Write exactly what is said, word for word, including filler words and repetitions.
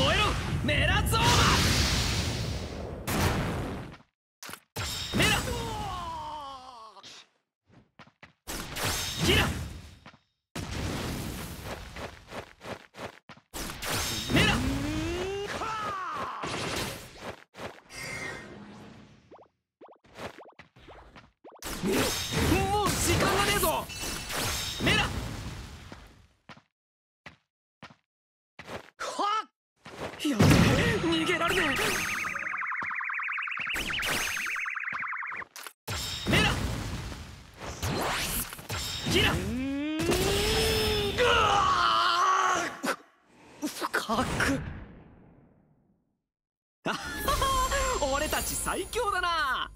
燃えろメラゾーマ。メラギラメラもう時間がねえぞ。メラはっやべえ逃げられねえ。メラギラうわー深くあはは俺たち最強だな。